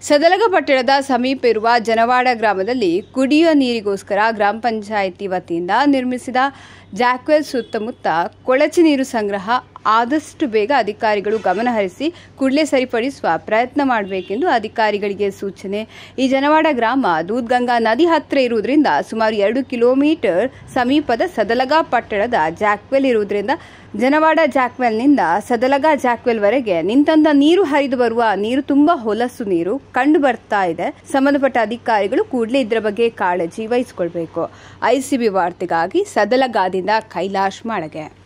ಸದಲಗ ಪಟ್ಟಣದ ಸಮೀಪ ಇರುವ ಜನವಾಡ ಗ್ರಾಮದಲ್ಲಿ ಕುಡಿಯುವ ನೀರಿಗೋಸ್ಕರ ಗ್ರಾಮ ಪಂಚಾಯಿತಿ ವತಿಯಿಂದ ನಿರ್ಮಿಸಿದ ಜಾಕ್ವೆಲ್ ಸುತ್ತಮುತ್ತ ಕೊಳಚೆ ನೀರು ಸಂಗ್ರಹ ಆದಷ್ಟು ಬೇಗ ಅಧಿಕಾರಿಗಳು ಗಮನಹರಿಸಿ ಕೂಡಲೇ ಸರಿಪಡಿಸುವ ಪ್ರಯತ್ನ ಮಾಡಬೇಕೆಂದು ಅಧಿಕಾರಿಗಳಿಗೆ ಸೂಚನೆ. ಈ ಜನವಾಡ ಗ್ರಾಮ ದೂದ್ಗಂಗಾ ನದಿ ಹತ್ತಿರ ಇರುವುದರಿಂದ ಸುಮಾರು 2 ಕಿಲೋಮೀಟರ್ ಸಮೀಪದ ಸದಲಗ ಪಟ್ಟಣದ ಜಾಕ್ವೆಲ್ ಇರುವುದರಿಂದ ಜನವಾಡ ಜಾಕ್ವೆಲ್ನಿಂದ ಸದಲಗ ಜಾಕ್ವೆಲ್ವರೆಗೆ ನಿಂತಂತ ನೀರು ಹರಿದು ಬರುವ ನೀರು ತುಂಬಾ ಹೊಲಸು ನೀರು ಕಂಡು ಬರ್ತಾ ಇದೆ. ಸಂಬಂಧಪಟ್ಟ ಅಧಿಕಾರಿಗಳು ಕೂಡಲೇ ಇದರ ಬಗ್ಗೆ ಕಾಳಜಿ ವಹಿಸಿಕೊಳ್ಬೇಕು. ಐಸಿಬಿ ವಾರ್ತೆಗಾಗಿ ಸದಲಗಾದಿಂದ ಕೈಲಾಶ್ ಮಾಳಗೆ.